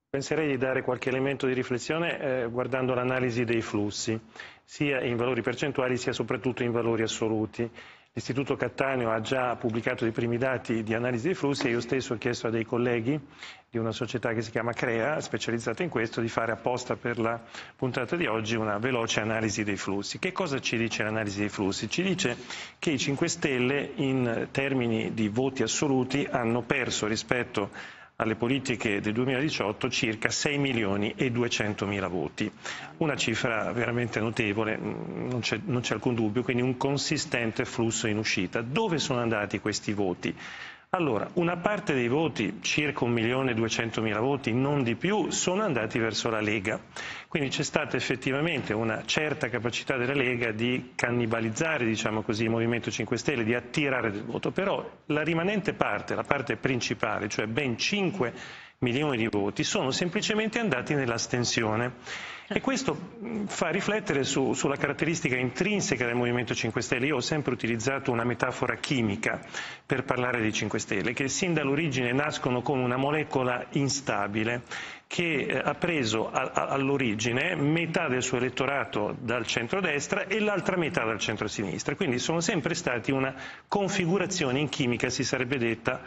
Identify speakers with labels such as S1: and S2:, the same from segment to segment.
S1: Penserei di dare qualche elemento di riflessione guardando l'analisi dei flussi, sia in valori percentuali sia soprattutto in valori assoluti. L'Istituto Cattaneo ha già pubblicato i primi dati di analisi dei flussi e io stesso ho chiesto a dei colleghi di una società che si chiama Crea, specializzata in questo, di fare apposta per la puntata di oggi una veloce analisi dei flussi. Che cosa ci dice l'analisi dei flussi? Ci dice che i 5 Stelle in termini di voti assoluti hanno perso rispetto alle politiche del 2018 circa 6 milioni e 200 mila voti, una cifra veramente notevole, non c'è alcun dubbio, quindi un consistente flusso in uscita. Dove sono andati questi voti? Allora, una parte dei voti, circa 1 milione e 200 mila voti, non di più, sono andati verso la Lega. Quindi c'è stata effettivamente una certa capacità della Lega di cannibalizzare, diciamo così, il Movimento 5 Stelle, di attirare del voto. Però la rimanente parte, la parte principale, cioè ben 5 milioni di voti, sono semplicemente andati nell'astensione. E questo fa riflettere sulla caratteristica intrinseca del Movimento 5 Stelle. Io ho sempre utilizzato una metafora chimica per parlare dei 5 Stelle, che sin dall'origine nascono come una molecola instabile che ha preso all'origine metà del suo elettorato dal centrodestra e l'altra metà dal centrosinistra. Quindi sono sempre stati una configurazione in chimica, si sarebbe detto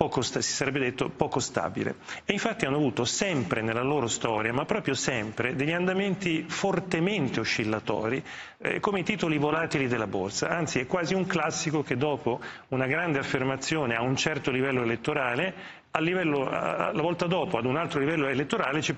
S1: poco stabile. E infatti hanno avuto sempre nella loro storia, ma proprio sempre, degli andamenti fortemente oscillatori, come i titoli volatili della borsa. Anzi, è quasi un classico che dopo una grande affermazione a un certo livello elettorale, la volta dopo, ad un altro livello elettorale, ci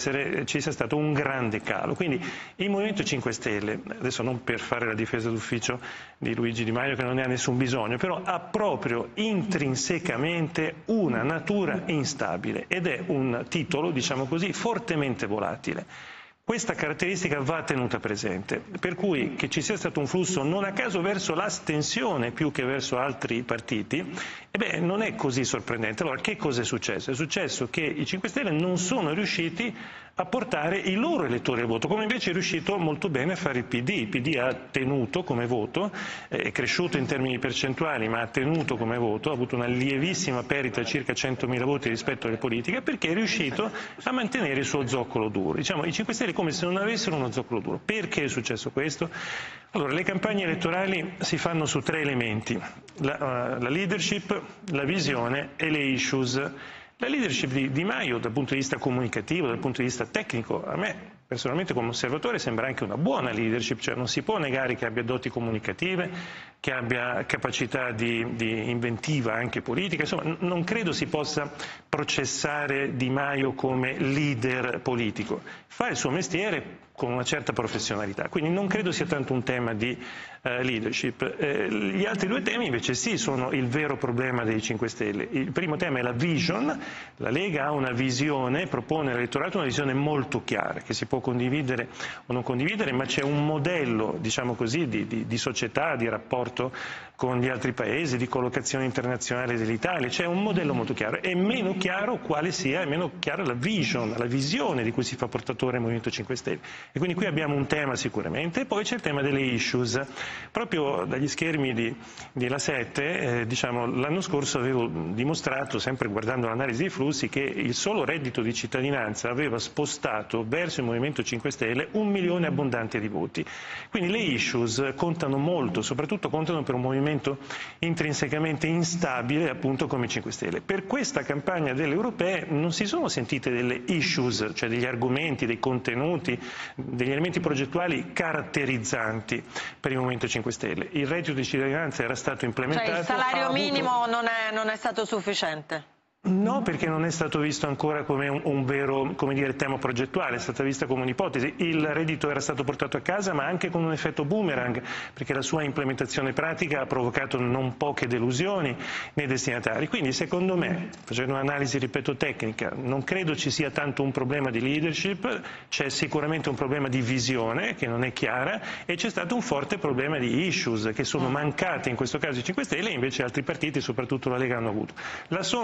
S1: sia stato un grande calo. Quindi il Movimento 5 Stelle, adesso non per fare la difesa d'ufficio di Luigi Di Maio che non ne ha nessun bisogno, però ha proprio intrinsecamente una natura instabile ed è un titolo, diciamo così, fortemente volatile. Questa caratteristica va tenuta presente, per cui che ci sia stato un flusso non a caso verso l'astensione più che verso altri partiti, non è così sorprendente. Allora, che cosa è successo? È successo che i 5 Stelle non sono riusciti a portare i loro elettori al voto, come invece è riuscito molto bene a fare il PD. Il PD ha tenuto come voto, è cresciuto in termini percentuali, ma ha tenuto come voto, ha avuto una lievissima perdita, circa 100.000 voti rispetto alle politiche, perché è riuscito a mantenere il suo zoccolo duro. Diciamo, i 5 Stelle come se non avessero uno zoccolo duro. Perché è successo questo? Allora, le campagne elettorali si fanno su 3 elementi, la leadership, la visione e le issues. La leadership di Di Maio dal punto di vista comunicativo, dal punto di vista tecnico, a me personalmente come osservatore sembra anche una buona leadership, cioè non si può negare che abbia doti comunicative, che abbia capacità di inventiva anche politica, insomma non credo si possa processare Di Maio come leader politico, fa il suo mestiere con una certa professionalità, quindi non credo sia tanto un tema di leadership. Gli altri 2 temi invece sì sono il vero problema dei 5 Stelle. Il primo tema è la vision, la Lega ha una visione, propone all'elettorato una visione molto chiara, che si può condividere o non condividere, ma c'è un modello, diciamo così, di società, di rapporto con gli altri paesi, di collocazione internazionale dell'Italia, c'è un modello molto chiaro. È meno chiaro quale sia, è meno chiara la vision, la visione di cui si fa portatore il Movimento 5 Stelle. E quindi qui abbiamo un tema sicuramente, e poi c'è il tema delle issues. Proprio dagli schermi di La 7, diciamo, l'anno scorso avevo dimostrato, sempre guardando l'analisi dei flussi, che il solo reddito di cittadinanza aveva spostato verso il Movimento 5 Stelle 1 milione abbondante di voti. Quindi le issues contano molto, soprattutto contano per un movimento intrinsecamente instabile appunto come i 5 Stelle. Per questa campagna delle europee non si sono sentite delle issues, cioè degli argomenti, dei contenuti, degli elementi progettuali caratterizzanti per il Movimento 5 Stelle. Il reddito di cittadinanza era stato implementato.
S2: Cioè il salario minimo non è stato sufficiente?
S1: No, perché non è stato visto ancora come un vero, come dire, tema progettuale, è stata vista come un'ipotesi. Il reddito era stato portato a casa, ma anche con un effetto boomerang, perché la sua implementazione pratica ha provocato non poche delusioni nei destinatari. Quindi, secondo me, facendo un'analisi, ripeto, tecnica, non credo ci sia tanto un problema di leadership, c'è sicuramente un problema di visione che non è chiara e c'è stato un forte problema di issues che sono mancate in questo caso i 5 Stelle e invece altri partiti, soprattutto la Lega, hanno avuto. La somma di questi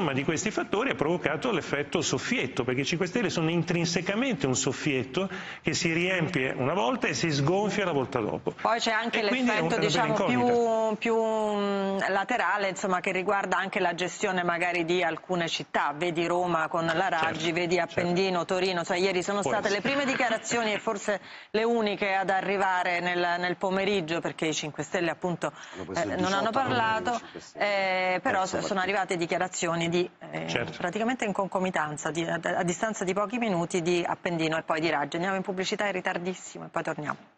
S1: questi fattori ha provocato l'effetto soffietto, perché i 5 Stelle sono intrinsecamente un soffietto che si riempie una volta e si sgonfia la volta dopo.
S2: Poi c'è anche l'effetto diciamo più laterale, insomma, che riguarda anche la gestione magari di alcune città, vedi Roma con la Raggi,
S1: certo,
S2: vedi Appendino, certo. Torino, cioè, ieri sono state le prime dichiarazioni e forse le uniche ad arrivare nel pomeriggio, perché i 5 Stelle appunto non hanno parlato, però sono arrivate dichiarazioni di, certo. praticamente in concomitanza, a distanza di pochi minuti, di Appendino e poi di Raggi. Andiamo in pubblicità in ritardissimo e poi torniamo.